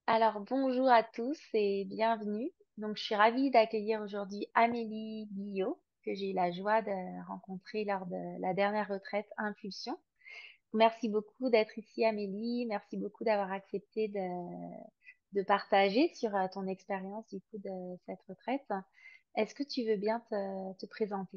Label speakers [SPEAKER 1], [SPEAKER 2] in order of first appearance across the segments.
[SPEAKER 1] Alors, bonjour à tous et bienvenue. Donc, je suis ravie d'accueillir aujourd'hui Amélie Guillot, que j'ai eu la joie de rencontrer lors de la dernière retraite Impulsion. Merci beaucoup d'être ici, Amélie. Merci beaucoup d'avoir accepté de partager sur ton expérience du coup de cette retraite. Est-ce que tu veux bien te présenter?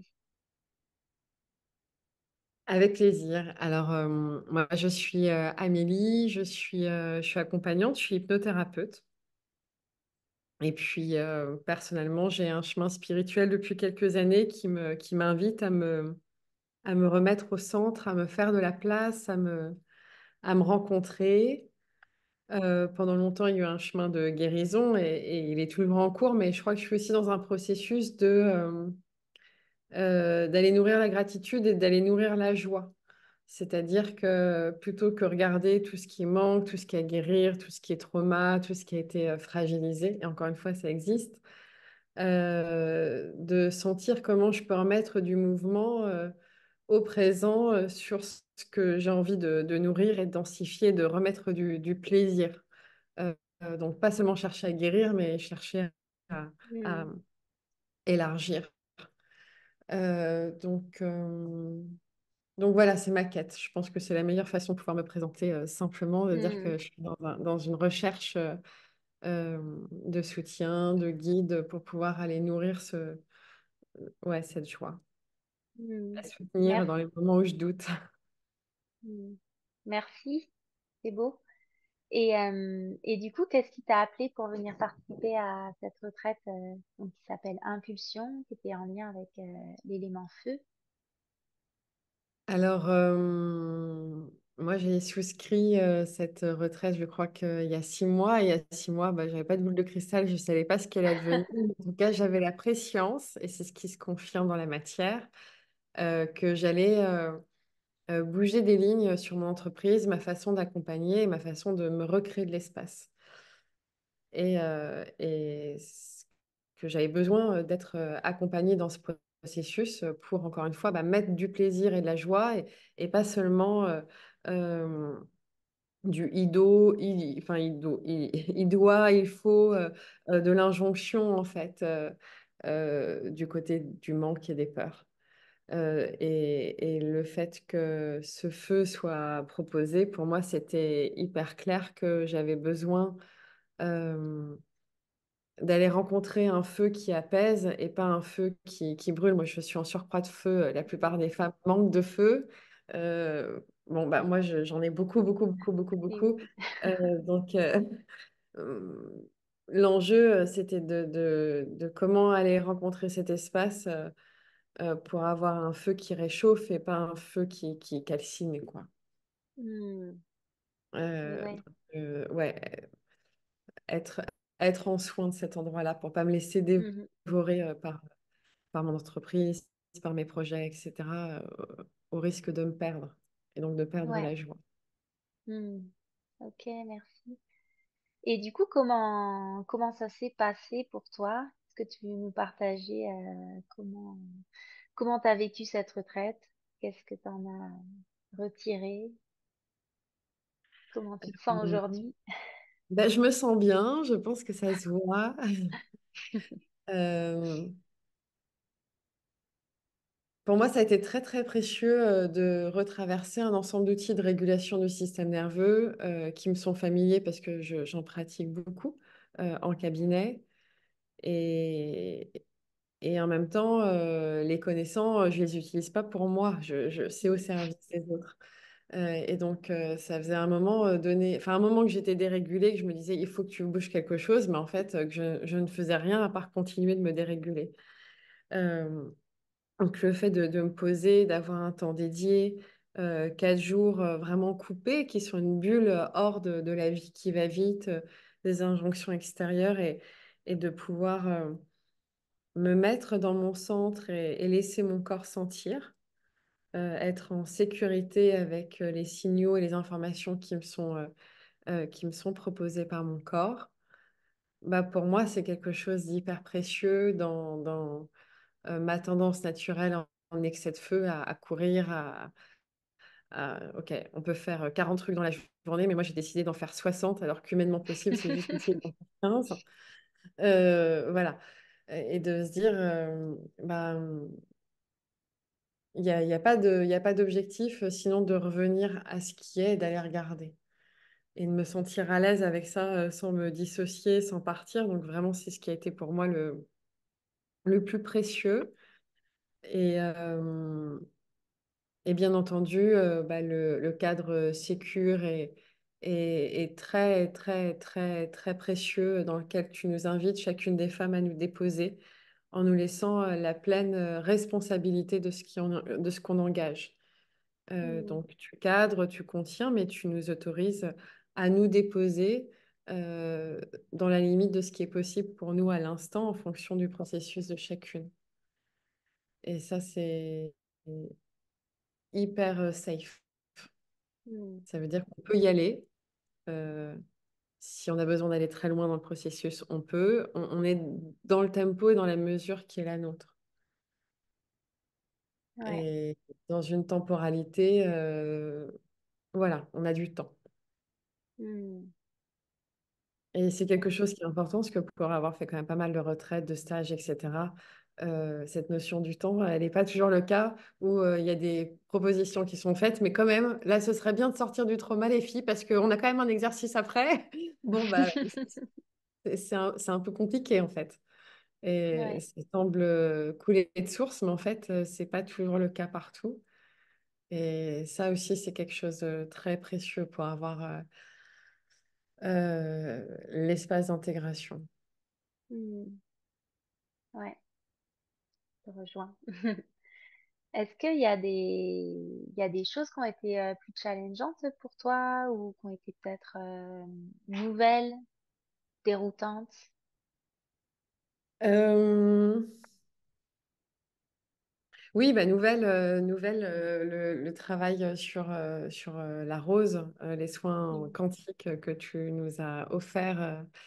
[SPEAKER 2] Avec plaisir. Alors, moi, je suis Amélie, je suis accompagnante, je suis hypnothérapeute. Et puis, personnellement, j'ai un chemin spirituel depuis quelques années qui m'invite à me remettre au centre, à me faire de la place, à me rencontrer. Pendant longtemps, il y a eu un chemin de guérison et il est toujours en cours, mais je crois que je suis aussi dans un processus d'aller nourrir la gratitude et d'aller nourrir la joie. C'est-à-dire que plutôt que regarder tout ce qui manque, tout ce qui est à guérir, tout ce qui est trauma, tout ce qui a été fragilisé, et encore une fois, ça existe, de sentir comment je peux remettre du mouvement au présent sur ce que j'ai envie de nourrir et de densifier, de remettre du plaisir. Donc, pas seulement chercher à guérir, mais chercher à
[SPEAKER 1] Hmm,
[SPEAKER 2] élargir. Euh, donc, euh, Donc voilà, c'est ma quête. Je pense que c'est la meilleure façon de pouvoir me présenter simplement, de dire
[SPEAKER 1] hmm,
[SPEAKER 2] que je suis dans une recherche de soutien, de guide pour pouvoir aller nourrir ouais, cette joie,
[SPEAKER 1] hmm.
[SPEAKER 2] la soutenir dans
[SPEAKER 1] Merci.
[SPEAKER 2] les moments où je doute.
[SPEAKER 1] Hmm. Merci, c'est beau. Et du coup, qu'est-ce qui t'a appelé pour venir participer à cette retraite donc, qui s'appelle Impulsion, qui était en lien avec l'élément feu?
[SPEAKER 2] Alors, moi, j'ai souscrit cette retraite, je crois qu'il y a 6 mois. Et il y a 6 mois, bah, j'avais pas de boule de cristal, je ne savais pas ce qu'elle allait devenir. En tout cas, j'avais la prescience, et c'est ce qui se confirme dans la matière, que j'allais bouger des lignes sur mon entreprise, ma façon d'accompagner et ma façon de me recréer de l'espace. Que j'avais besoin d'être accompagnée dans ce processus pour, encore une fois, bah, mettre du plaisir et de la joie et pas seulement euh, du enfin, il doit, il faut, de l'injonction, en fait, du côté du manque et des peurs. Et le fait que ce feu soit proposé, pour moi, c'était hyper clair que j'avais besoin euh, d'aller rencontrer un feu qui apaise et pas un feu qui brûle. Moi, je suis en surcroît de feu. La plupart des femmes manquent de feu. Bon, bah, moi, j'en ai beaucoup, beaucoup, beaucoup, beaucoup,
[SPEAKER 1] Et
[SPEAKER 2] beaucoup.
[SPEAKER 1] oui.
[SPEAKER 2] Donc, l'enjeu, c'était de comment aller rencontrer cet espace pour avoir un feu qui réchauffe et pas un feu qui calcine, quoi.
[SPEAKER 1] Hmm, c'est
[SPEAKER 2] Euh,
[SPEAKER 1] vrai.
[SPEAKER 2] ouais, être, être en soin de cet endroit-là pour pas me laisser
[SPEAKER 1] Mhm.
[SPEAKER 2] dévorer par mon entreprise, par mes projets, etc., au risque de me perdre et donc de perdre
[SPEAKER 1] Ouais.
[SPEAKER 2] la joie.
[SPEAKER 1] Hmm. Ok, merci. Et du coup, comment ça s'est passé pour toi? Est-ce que tu veux nous partager comment t'as vécu cette retraite? Qu'est-ce que t'en as retiré? Comment tu te sens
[SPEAKER 2] Mm.
[SPEAKER 1] aujourd'hui?
[SPEAKER 2] Ben, je me sens bien, je pense que ça se voit. Euh, pour moi, ça a été très, très précieux de retraverser un ensemble d'outils de régulation du système nerveux qui me sont familiers parce que j'en pratique beaucoup en cabinet. Et, et en même temps, les connaissants, je les utilise pas pour moi, c'est au service des autres. Et donc, ça faisait un moment donné, enfin un moment que j'étais dérégulée, que je me disais, il faut que tu bouges quelque chose, mais en fait, que je ne faisais rien à part continuer de me déréguler. Euh, donc, le fait de me poser, d'avoir un temps dédié, 4 jours vraiment coupés, qui sont une bulle hors de la vie qui va vite, des injonctions extérieures et de pouvoir me mettre dans mon centre et laisser mon corps sentir, être en sécurité avec les signaux et les informations qui me sont proposées par mon corps, bah pour moi, c'est quelque chose d'hyper précieux dans ma tendance naturelle en excès de feu à courir, OK, on peut faire 40 trucs dans la journée, mais moi j'ai décidé d'en faire 60, alors qu'humainement possible, c'est juste possible d'en faire 15. Voilà. Et de se dire, bah, il y a pas de, il y a pas d'objectif, sinon de revenir à ce qui est et d'aller regarder. Et de me sentir à l'aise avec ça, sans me dissocier, sans partir. Donc vraiment, c'est ce qui a été pour moi le plus précieux. Et, euh, et bien entendu, bah, le cadre sécure est très, très, très, très précieux dans lequel tu nous invites, chacune des femmes, à nous déposer en nous laissant la pleine responsabilité de ce qu'on engage.
[SPEAKER 1] Mm.
[SPEAKER 2] Donc, tu cadres, tu contiens, mais tu nous autorises à nous déposer euh, dans la limite de ce qui est possible pour nous à l'instant en fonction du processus de chacune. Et ça, c'est hyper safe.
[SPEAKER 1] Mm.
[SPEAKER 2] Ça veut dire qu'on peut y aller. Euh, Si on a besoin d'aller très loin dans le processus, on peut. On est dans le tempo et dans la mesure qui est la nôtre.
[SPEAKER 1] Ouais.
[SPEAKER 2] Et dans une temporalité, voilà, on a du temps.
[SPEAKER 1] Mm.
[SPEAKER 2] Et c'est quelque chose qui est important, parce que pour avoir fait quand même pas mal de retraites, de stages, etc., cette notion du temps, elle n'est pas toujours le cas où il y a des propositions qui sont faites, mais quand même, là, ce serait bien de sortir du trauma, les filles, parce qu'on a quand même un exercice après. Bon, bah, c'est un peu compliqué, en fait. Et
[SPEAKER 1] Ouais.
[SPEAKER 2] ça semble couler de source, mais en fait, c'est pas toujours le cas partout. Et ça aussi, c'est quelque chose de très précieux pour avoir l'espace d'intégration.
[SPEAKER 1] Mm. Ouais, je te rejoins. Est-ce qu'il y a il y a des choses qui ont été plus challengeantes pour toi ou qui ont été peut-être nouvelles, déroutantes?
[SPEAKER 2] Euh, oui, bah, le travail sur la rose, les soins
[SPEAKER 1] Mm.
[SPEAKER 2] quantiques que tu nous as offerts,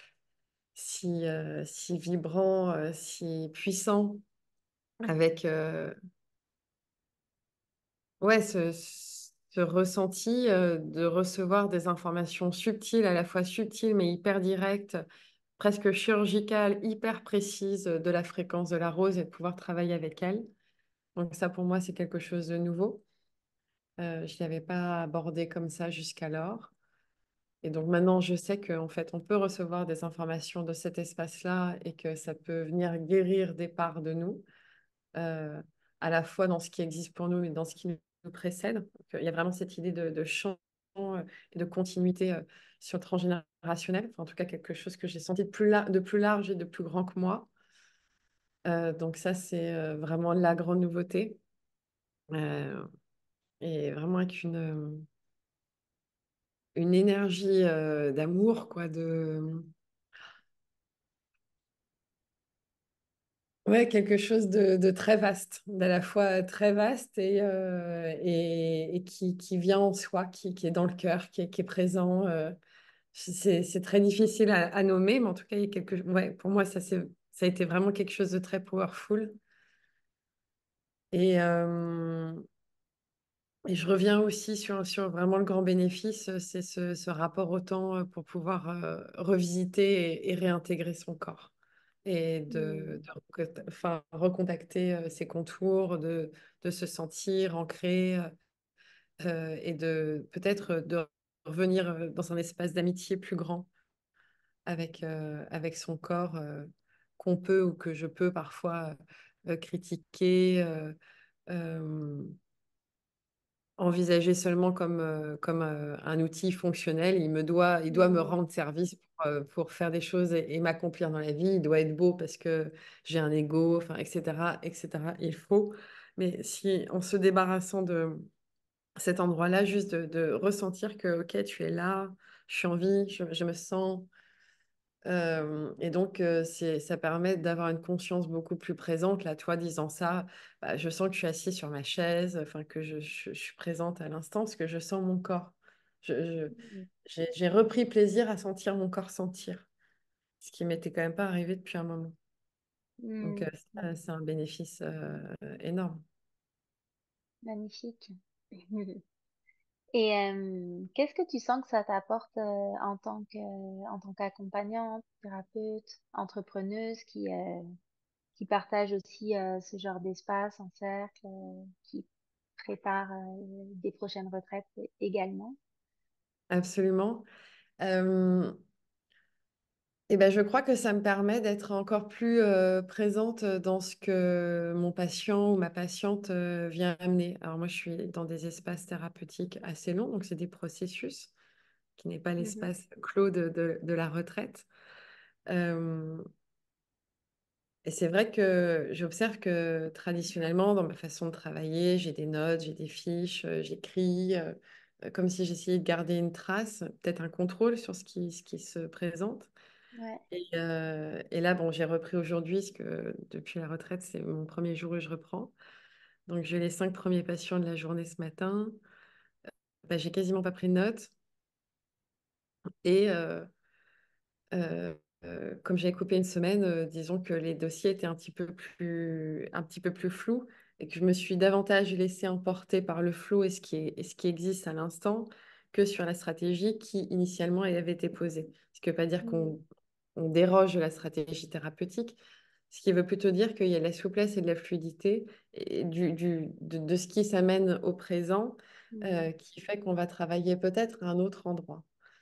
[SPEAKER 2] si vibrants, si puissants, avec ouais, ce ressenti de recevoir des informations subtiles, à la fois subtiles mais hyper directes, presque chirurgicales, hyper précises de la fréquence de la rose et de pouvoir travailler avec elle. Donc ça, pour moi, c'est quelque chose de nouveau. Je ne l'avais pas abordé comme ça jusqu'alors. Et donc maintenant, je sais qu'en fait, on peut recevoir des informations de cet espace-là et que ça peut venir guérir des parts de nous, euh, à la fois dans ce qui existe pour nous, mais dans ce qui nous précède. Donc, il y a vraiment cette idée de champ et de continuité sur le transgénérationnel. Enfin, en tout cas, quelque chose que j'ai senti de plus large et de plus grand que moi. Donc ça, c'est vraiment la grande nouveauté. Euh, et vraiment avec une énergie d'amour, quoi, ouais, quelque chose de très vaste, d'à la fois très vaste et qui vient en soi, qui est dans le cœur, qui est présent. C'est très difficile à nommer, mais en tout cas, il y a ouais, pour moi, ça a été vraiment quelque chose de très powerful. Et, euh, et je reviens aussi sur vraiment le grand bénéfice, c'est ce rapport au temps pour pouvoir revisiter et réintégrer son corps et
[SPEAKER 1] Mm.
[SPEAKER 2] enfin, recontacter ses contours, de se sentir ancré et de peut-être de revenir dans un espace d'amitié plus grand avec son corps qu'on peut ou que je peux parfois critiquer. Euh, Envisager seulement comme un outil fonctionnel. Il doit me
[SPEAKER 1] Mm.
[SPEAKER 2] rendre service pour faire des choses et m'accomplir dans la vie. Il doit être beau parce que j'ai un ego, enfin, etc., etc. Il faut. Mais si en se débarrassant de cet endroit-là, juste de ressentir que, OK, tu es là, je suis en vie, je me sens. Et donc, ça permet d'avoir une conscience beaucoup plus présente. Là, toi, disant ça, bah, je sens que je suis assise sur ma chaise, enfin, que je suis présente à l'instant, parce que je sens mon corps.
[SPEAKER 1] Mm.
[SPEAKER 2] J'ai repris plaisir à sentir mon corps sentir, ce qui m'était quand même pas arrivé depuis un moment. Donc,
[SPEAKER 1] Mm.
[SPEAKER 2] ça, c'est un bénéfice énorme.
[SPEAKER 1] Magnifique. Et qu'est-ce que tu sens que ça t'apporte en tant qu'accompagnante, thérapeute, entrepreneuse qui partage aussi ce genre d'espace en cercle, qui prépare des prochaines retraites également?
[SPEAKER 2] Absolument. Euh, et ben, je crois que ça me permet d'être encore plus présente dans ce que mon patient ou ma patiente vient amener. Alors moi, je suis dans des espaces thérapeutiques assez longs, donc c'est des processus qui n'est pas
[SPEAKER 1] Mhm.
[SPEAKER 2] l'espace clos de la retraite. Euh, et c'est vrai que j'observe que traditionnellement, dans ma façon de travailler, j'ai des notes, j'ai des fiches, j'écris, comme si j'essayais de garder une trace, peut-être un contrôle sur ce qui se présente.
[SPEAKER 1] Ouais.
[SPEAKER 2] Et là, bon, j'ai repris aujourd'hui, parce que depuis la retraite, c'est mon premier jour où je reprends. Donc, j'ai les 5 premiers patients de la journée ce matin. Bah, j'ai quasiment pas pris de notes. Et euh, comme j'avais coupé une semaine, disons que les dossiers étaient un petit peu plus flous et que je me suis davantage laissée emporter par le flou et ce qui existe à l'instant que sur la stratégie qui initialement avait été posée. Ce qui ne veut pas dire
[SPEAKER 1] Mhm.
[SPEAKER 2] on déroge de la stratégie thérapeutique, ce qui veut plutôt dire qu'il y a de la souplesse et de la fluidité et de ce qui s'amène au présent
[SPEAKER 1] Mhm.
[SPEAKER 2] qui fait qu'on va travailler peut-être à un autre endroit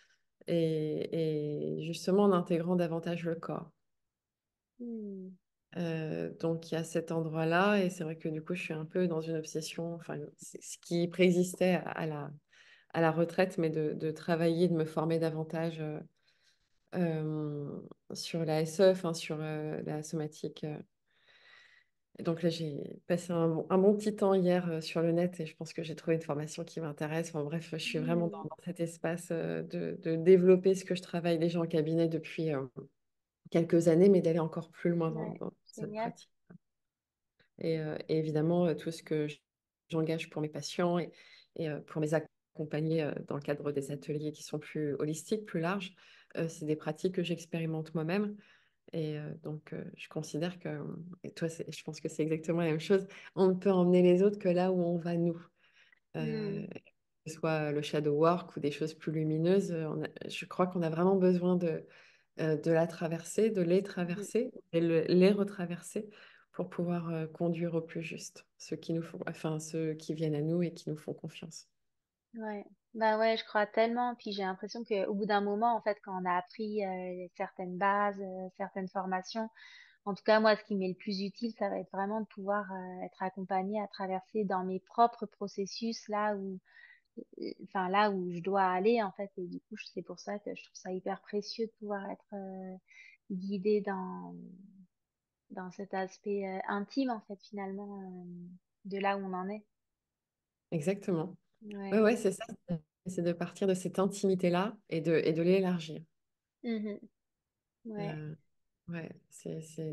[SPEAKER 2] et justement en intégrant davantage le corps.
[SPEAKER 1] Mhm.
[SPEAKER 2] Donc il y a cet endroit-là et c'est vrai que du coup je suis un peu dans une obsession, enfin c'est ce qui préexistait à la retraite, mais de travailler, de me former davantage euh, sur la SE, enfin sur la somatique. Et donc là j'ai passé un bon petit temps hier sur le net et je pense que j'ai trouvé une formation qui m'intéresse. Enfin bref, je suis vraiment
[SPEAKER 1] Mhm.
[SPEAKER 2] dans cet espace de développer ce que je travaille déjà en cabinet depuis quelques années, mais d'aller encore plus loin
[SPEAKER 1] Ouais.
[SPEAKER 2] dans cette
[SPEAKER 1] Génial.
[SPEAKER 2] pratique. Et évidemment, tout ce que j'engage pour mes patients et pour les accompagner dans le cadre des ateliers qui sont plus holistiques, plus larges, c'est des pratiques que j'expérimente moi-même. Je considère que, et toi, je pense que c'est exactement la même chose, on ne peut emmener les autres que là où on va nous.
[SPEAKER 1] Mhm.
[SPEAKER 2] Que ce soit le shadow work ou des choses plus lumineuses, je crois qu'on a vraiment besoin de la traverser, de les
[SPEAKER 1] Mhm.
[SPEAKER 2] traverser et les retraverser pour pouvoir conduire au plus juste ceux qui nous font, enfin ceux qui viennent à nous et qui nous font confiance.
[SPEAKER 1] Ouais. Bah ouais, je crois tellement. Puis j'ai l'impression qu'au bout d'un moment, en fait, quand on a appris certaines bases, certaines formations, en tout cas, moi, ce qui m'est le plus utile, ça va être vraiment de pouvoir être accompagnée à traverser dans mes propres processus enfin, là où je dois aller, en fait. Et du coup, c'est pour ça que je trouve ça hyper précieux de pouvoir être guidée dans cet aspect intime, en fait, finalement, de là où on en est.
[SPEAKER 2] Exactement. Ouais,
[SPEAKER 1] Ouais.
[SPEAKER 2] ouais, c'est ça. C'est de partir de cette intimité-là et de l'élargir.
[SPEAKER 1] Mhm. Ouais.
[SPEAKER 2] Euh, ouais, c'est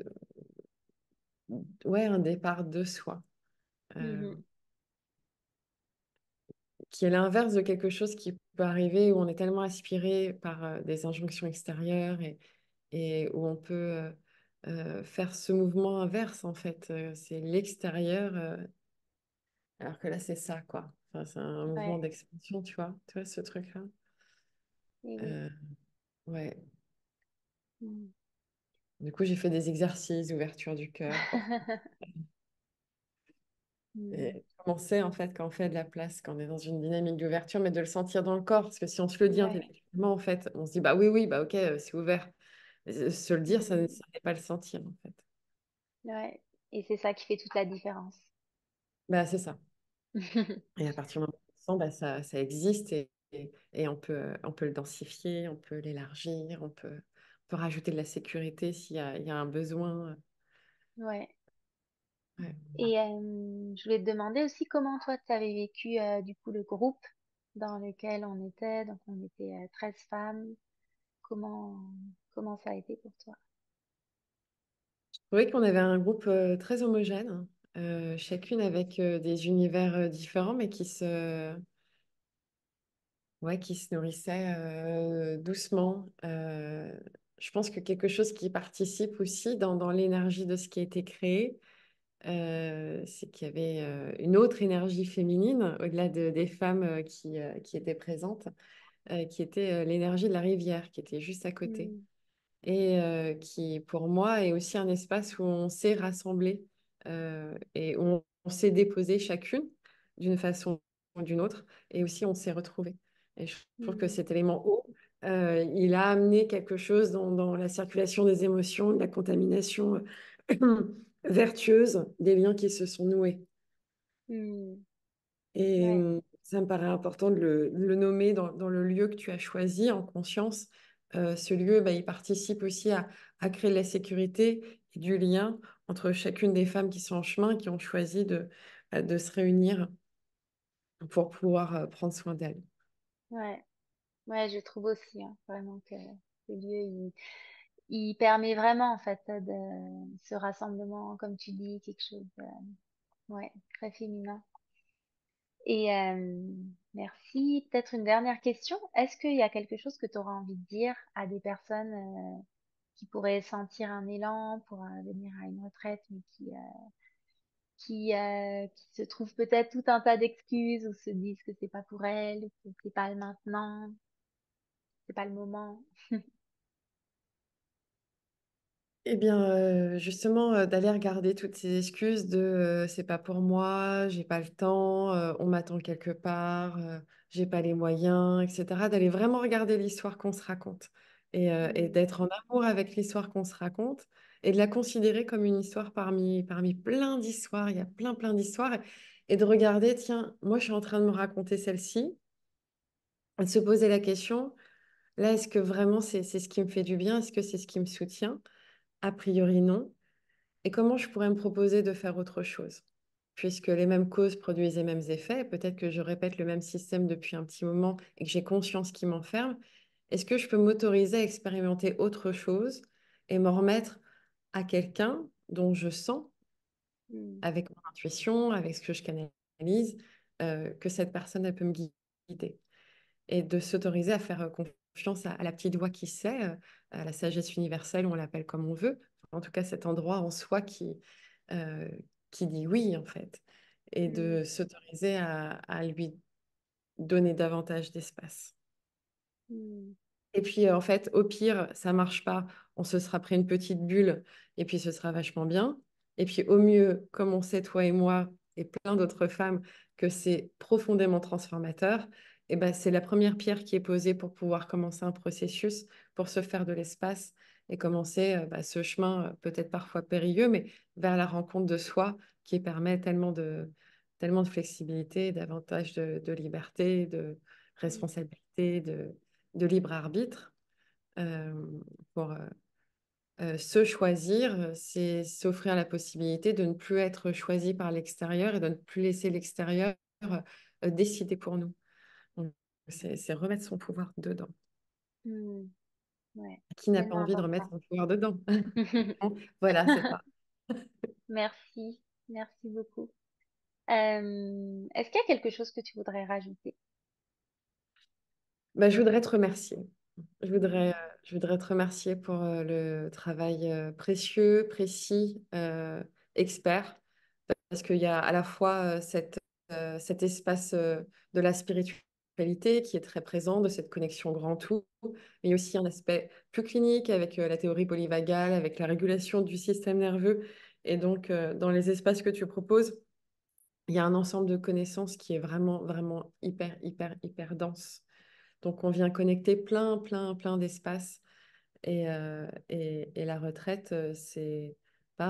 [SPEAKER 2] ouais, un départ de soi, euh,
[SPEAKER 1] Mhm.
[SPEAKER 2] qui est l'inverse de quelque chose qui peut arriver où on est tellement aspiré par des injonctions extérieures et où on peut faire ce mouvement inverse, en fait. C'est l'extérieur, alors que là, c'est ça, quoi. Enfin, c'est un mouvement
[SPEAKER 1] Ouais.
[SPEAKER 2] d'expansion, tu vois ce truc-là.
[SPEAKER 1] Et oui.
[SPEAKER 2] Euh, ouais.
[SPEAKER 1] Mhm.
[SPEAKER 2] Du coup, j'ai fait des exercices d'ouverture du cœur pour
[SPEAKER 1] Mhm.
[SPEAKER 2] et commencer, en fait, quand on fait de la place, quand on est dans une dynamique d'ouverture, mais de le sentir dans le corps. Parce que si on se le dit
[SPEAKER 1] Ouais.
[SPEAKER 2] intellectuellement, en fait, on se dit, bah oui, oui, bah ok, c'est ouvert. Se le dire,
[SPEAKER 1] Mhm.
[SPEAKER 2] ça n'est pas le sentir, en fait.
[SPEAKER 1] Ouais. Et c'est ça qui fait toute la différence.
[SPEAKER 2] Bah, c'est ça. Et à partir du moment où on sent, bah, ça existe et on peut le densifier, on peut l'élargir, on peut rajouter de la sécurité il y a un besoin.
[SPEAKER 1] Ouais.
[SPEAKER 2] Ouais.
[SPEAKER 1] Et je voulais te demander aussi comment toi tu avais vécu du coup le groupe dans lequel on était. Donc on était 13 femmes. Comment comment ça a été pour toi?
[SPEAKER 2] Je trouvais qu'on avait un groupe très homogène, chacune avec des univers différents, mais ouais, qui se nourrissaient doucement. Je pense que quelque chose qui participe aussi dans l'énergie de ce qui a été créé, c'est qu'il y avait une autre énergie féminine, au-delà des femmes qui étaient présentes, qui était l'énergie de la rivière, qui était juste à côté.
[SPEAKER 1] Mm,
[SPEAKER 2] Et qui, pour moi, est aussi un espace où on s'est rassemblé et où on s'est déposé chacune d'une façon ou d'une autre, et aussi on s'est retrouvés. Et je trouve que
[SPEAKER 1] mm,
[SPEAKER 2] cet élément eau, il a amené quelque chose dans la circulation des émotions, de la contamination vertueuse, des liens qui se sont noués.
[SPEAKER 1] mm.
[SPEAKER 2] Et
[SPEAKER 1] Ouais,
[SPEAKER 2] ça me paraît important de le nommer dans le lieu que tu as choisi en conscience. Ce lieu, bah, il participe aussi à créer de la sécurité et du lien entre chacune des femmes qui sont en chemin, qui ont choisi de se réunir pour pouvoir prendre soin d'elles.
[SPEAKER 1] ouais, ouais, je trouve aussi, hein, vraiment que ce lieu, il permet vraiment, en fait, ce rassemblement, comme tu dis, quelque chose de, ouais, très féminin. Et merci. Peut-être une dernière question. Est-ce qu'il y a quelque chose que tu auras envie de dire à des personnes qui pourraient sentir un élan pour venir à une retraite, mais qui se trouvent peut-être tout un tas d'excuses ou se disent que c'est pas pour elles, que c'est pas le maintenant, c'est pas le moment.
[SPEAKER 2] Eh bien, justement, d'aller regarder toutes ces excuses de c'est pas pour moi, j'ai pas le temps, on m'attend quelque part, j'ai pas les moyens, etc. D'aller vraiment regarder l'histoire qu'on se raconte et
[SPEAKER 1] Mm,
[SPEAKER 2] d'être en amour avec l'histoire qu'on se raconte et de la considérer comme une histoire parmi plein d'histoires. Il y a plein d'histoires et de regarder, tiens, moi je suis en train de me raconter celle-ci, et de se poser la question, là, est-ce que vraiment c'est ce qui me fait du bien? Est-ce que c'est ce qui me soutient? A priori, non. Et comment je pourrais me proposer de faire autre chose? Puisque les mêmes causes produisent les mêmes effets, peut-être que je répète le même système depuis un petit moment et que j'ai conscience qu'il m'enferme. Est-ce que je peux m'autoriser à expérimenter autre chose et m'en remettre à quelqu'un dont je sens,
[SPEAKER 1] mm,
[SPEAKER 2] avec mon intuition, avec ce que je canalise, que cette personne, elle peut me guider? Et de s'autoriser à faire confiance à la petite voix qui sait, à la sagesse universelle, on l'appelle comme on veut. En tout cas, cet endroit en soi euh, qui dit oui, en fait. Et
[SPEAKER 1] mm,
[SPEAKER 2] de s'autoriser à lui donner davantage d'espace.
[SPEAKER 1] mm,
[SPEAKER 2] Et puis, en fait, au pire, ça marche pas, on se sera pris une petite bulle et puis ce sera vachement bien. Et puis, au mieux, comme on sait, toi et moi, et plein d'autres femmes, que c'est profondément transformateur, et ben, c'est la première pierre qui est posée pour pouvoir commencer un processus, pour se faire de l'espace et commencer bah, ce chemin, peut-être parfois périlleux, mais vers la rencontre de soi qui permet tellement de flexibilité, davantage de liberté, de
[SPEAKER 1] mm,
[SPEAKER 2] responsabilité, de libre arbitre euh, pour se choisir, c'est s'offrir la possibilité de ne plus être choisi par l'extérieur et de ne plus laisser l'extérieur décider pour nous. Donc, c'est remettre son pouvoir dedans.
[SPEAKER 1] mm. Ouais,
[SPEAKER 2] Qui n'a pas
[SPEAKER 1] tellement
[SPEAKER 2] envie de remettre
[SPEAKER 1] important.
[SPEAKER 2] son pouvoir dedans? Voilà, c'est ça.
[SPEAKER 1] Merci, merci beaucoup. Est-ce qu'il y a quelque chose que tu voudrais rajouter?
[SPEAKER 2] Bah, je voudrais te remercier. Je voudrais,
[SPEAKER 1] Mm,
[SPEAKER 2] euh, je voudrais te remercier pour le travail précieux, précis, expert. Parce qu'il y a à la fois cet espace de la spiritualité qui est très présent, de cette connexion grand tout, mais aussi un aspect plus clinique avec la théorie polyvagale, avec la régulation du système nerveux. Et donc, dans les espaces que tu proposes, il y a un ensemble de connaissances qui est vraiment hyper dense. Donc, on vient connecter plein d'espaces. Et la retraite, c'est pas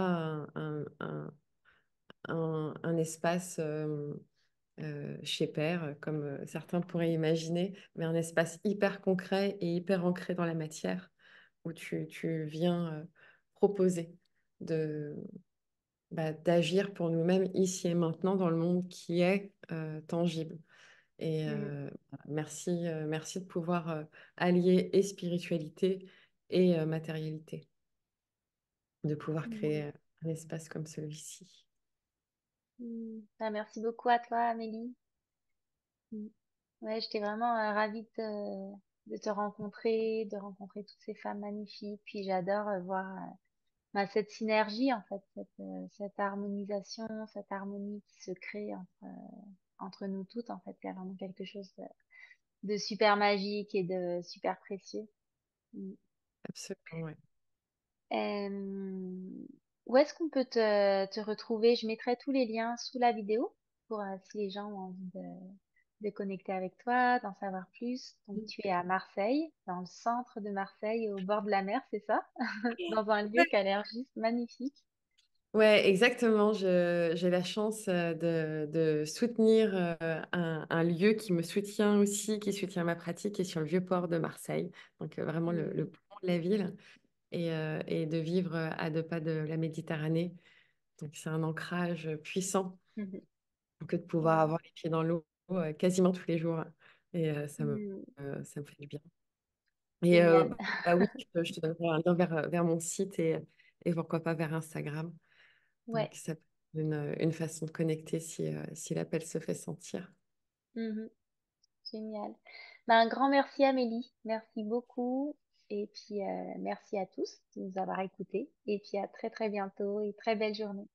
[SPEAKER 2] un espace chez Père, comme certains pourraient imaginer, mais un espace hyper concret et hyper ancré dans la matière, où tu viens proposer de, d'agir pour nous-mêmes ici et maintenant dans le monde qui est tangible. Et
[SPEAKER 1] mm,
[SPEAKER 2] merci de pouvoir allier et spiritualité et matérialité, de pouvoir créer
[SPEAKER 1] mm,
[SPEAKER 2] un espace comme celui-ci.
[SPEAKER 1] mm. Bah, merci beaucoup à toi, Amélie. Mm. Ouais, j'étais vraiment ravie de te rencontrer, de rencontrer toutes ces femmes magnifiques. Puis j'adore voir bah, cette synergie, en fait, cette harmonisation, cette harmonie qui se crée entre nous toutes, en fait, c'est vraiment quelque chose de super magique et de super précieux. Mm.
[SPEAKER 2] Absolument, ouais.
[SPEAKER 1] Euh, Où est-ce qu'on peut te retrouver? Je mettrai tous les liens sous la vidéo pour si les gens ont envie de connecter avec toi, d'en savoir plus. Donc, tu es à Marseille, dans le centre de Marseille, au bord de la mer, c'est ça? Dans un lieu qui a l'air juste magnifique.
[SPEAKER 2] Ouais, exactement. J'ai la chance de soutenir un lieu qui me soutient aussi, qui soutient ma pratique, qui est sur le Vieux-Port de Marseille. Donc vraiment le
[SPEAKER 1] Mm.
[SPEAKER 2] poumon de la ville et de vivre à 2 pas de la Méditerranée. Donc c'est un ancrage puissant
[SPEAKER 1] Mhm.
[SPEAKER 2] que de pouvoir
[SPEAKER 1] Ouais.
[SPEAKER 2] avoir les pieds dans l'eau quasiment tous les jours. Et
[SPEAKER 1] Mm.
[SPEAKER 2] ça me fait du bien. Et
[SPEAKER 1] Génial.
[SPEAKER 2] bah oui, je te donnerai un lien vers mon site et pourquoi pas vers Instagram. Donc,
[SPEAKER 1] Ouais.
[SPEAKER 2] ça peut être une façon de connecter si l'appel se fait sentir.
[SPEAKER 1] Mhm. Génial. Ben, un grand merci Amélie. Merci beaucoup. Et puis, merci à tous de nous avoir écoutés. Et puis, à très, très bientôt et très belle journée.